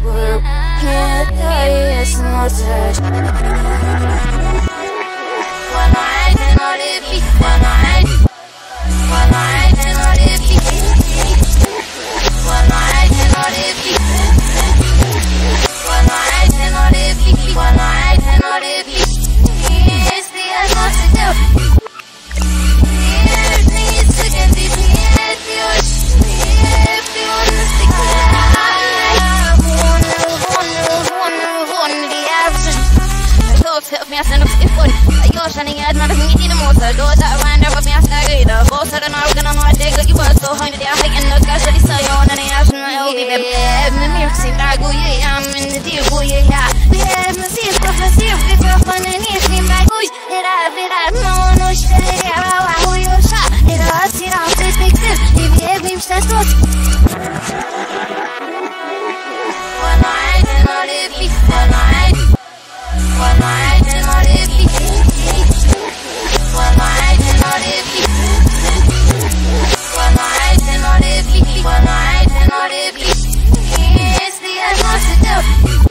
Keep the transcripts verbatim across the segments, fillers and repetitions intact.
work. Can't die, it's no touch. One eye, and all it be. One eye, one eye, and all it be. One eye, and all it be. One eye, and all it be. One eye, and all it be. It's the utmost to do. Here's me, it's again, it's me, it's yours. If you understand, I wanna, wanna, wanna, wanna be absent. I thought of me as an obstacle. I go shining at my meeting the most. I do that wind up with me as I get a boss. I don't know, I'm gonna know I take like you were so hungry. I hate and look, I should say, on any action. I'll be the music. I go, yeah, I'm in the deal, yeah. We have a see, prophecy, if you're fun and if you like, it I've been at no one who should have how you shot. It all see how to fix it. If you have him, says what? One night and all it be. One night. One night and all it be. One night and all it be. One night and all it be. One night and all it be. It's the utmost to do.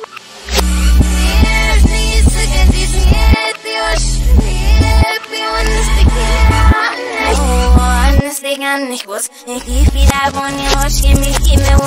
Here's me, it's again, it's me, it's yours. If you understand, oh, understand, ich muss, ich gebe wieder von dir, ich gebe mir, gib mir